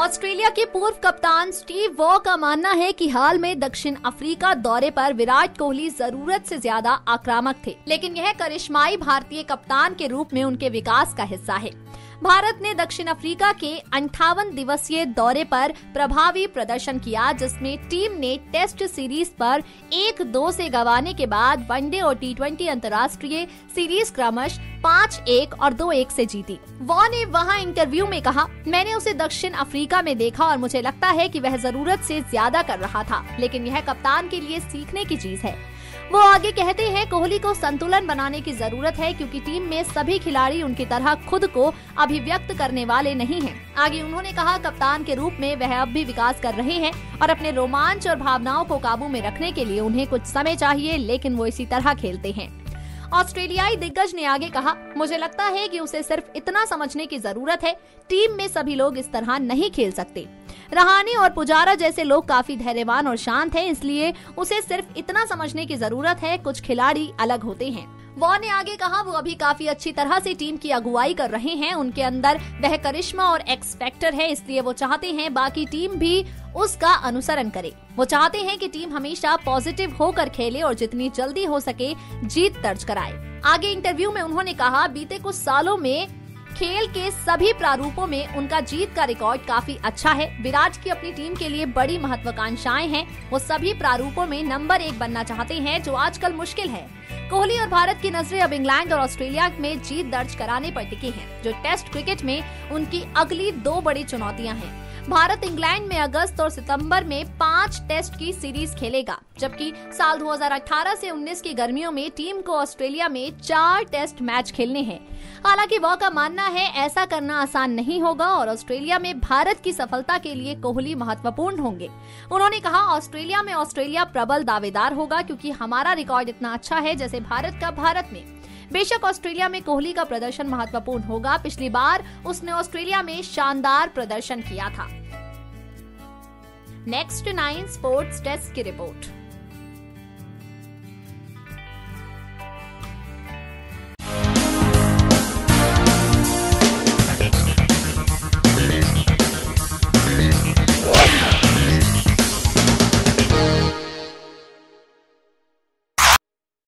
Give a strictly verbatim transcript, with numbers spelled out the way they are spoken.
Australia के पूर्व कप्तान स्टीव वॉ का मानना है कि हाल में दक्षिण अफ्रीका दौरे पर विराट कोहली जरूरत से ज्यादा आक्रामक थे, लेकिन यह करिश्माई भारतीय कप्तान के रूप में उनके विकास का हिस्सा है। भारत ने दक्षिण अफ्रीका के अंठावन दिवसीय दौरे पर प्रभावी प्रदर्शन किया, जिसमें टीम ने टेस्ट सीरीज पर एक दो से गंवाने के बाद वनडे और टी ट्वेंटी अंतर्राष्ट्रीय सीरीज क्रमश पाँच एक और दो एक से जीती। वॉ ने वहां इंटरव्यू में कहा, मैंने उसे दक्षिण अफ्रीका में देखा और मुझे लगता है कि वह जरूरत से ज्यादा कर रहा था, लेकिन यह कप्तान के लिए सीखने की चीज है। वो आगे कहते हैं, कोहली को संतुलन बनाने की जरूरत है क्योंकि टीम में सभी खिलाड़ी उनकी तरह खुद को अभिव्यक्त करने वाले नहीं हैं। आगे उन्होंने कहा, कप्तान के रूप में वह अब भी विकास कर रहे हैं और अपने रोमांच और भावनाओं को काबू में रखने के लिए उन्हें कुछ समय चाहिए, लेकिन वो इसी तरह खेलते हैं। ऑस्ट्रेलियाई दिग्गज ने आगे कहा, मुझे लगता है कि उसे सिर्फ इतना समझने की जरूरत है, टीम में सभी लोग इस तरह नहीं खेल सकते। रहाणे और पुजारा जैसे लोग काफी धैर्यवान और शांत हैं, इसलिए उसे सिर्फ इतना समझने की जरूरत है, कुछ खिलाड़ी अलग होते हैं। वॉ ने आगे कहा, वो अभी काफी अच्छी तरह से टीम की अगुवाई कर रहे हैं, उनके अंदर वह करिश्मा और एक्स फैक्टर है, इसलिए वो चाहते हैं बाकी टीम भी उसका अनुसरण करे। वो चाहते हैं कि टीम हमेशा पॉजिटिव होकर खेले और जितनी जल्दी हो सके जीत दर्ज कराए। आगे इंटरव्यू में उन्होंने कहा, बीते कुछ सालों में खेल के सभी प्रारूपों में उनका जीत का रिकॉर्ड काफी अच्छा है। विराट की अपनी टीम के लिए बड़ी महत्वाकांक्षाएं हैं, वो सभी प्रारूपों में नंबर एक बनना चाहते हैं, जो आजकल मुश्किल है। कोहली और भारत की नजरें अब इंग्लैंड और ऑस्ट्रेलिया में जीत दर्ज कराने पर टिकी हैं, जो टेस्ट क्रिकेट में उनकी अगली दो बड़ी चुनौतियां हैं। भारत इंग्लैंड में अगस्त और सितंबर में पांच टेस्ट की सीरीज खेलेगा, जबकि साल दो हज़ार अठारह से उन्नीस की गर्मियों में टीम को ऑस्ट्रेलिया में चार टेस्ट मैच खेलने हैं। हालांकि वॉ का मानना है ऐसा करना आसान नहीं होगा और ऑस्ट्रेलिया में भारत की सफलता के लिए कोहली महत्वपूर्ण होंगे। उन्होंने कहा, ऑस्ट्रेलिया में ऑस्ट्रेलिया प्रबल दावेदार होगा क्योंकि हमारा रिकॉर्ड इतना अच्छा है जैसे भारत का भारत में। बेशक ऑस्ट्रेलिया में कोहली का प्रदर्शन महत्वपूर्ण होगा, पिछली बार उसने ऑस्ट्रेलिया में शानदार प्रदर्शन किया था। नेक्स्ट नाइन स्पोर्ट्स डेस्क की रिपोर्ट।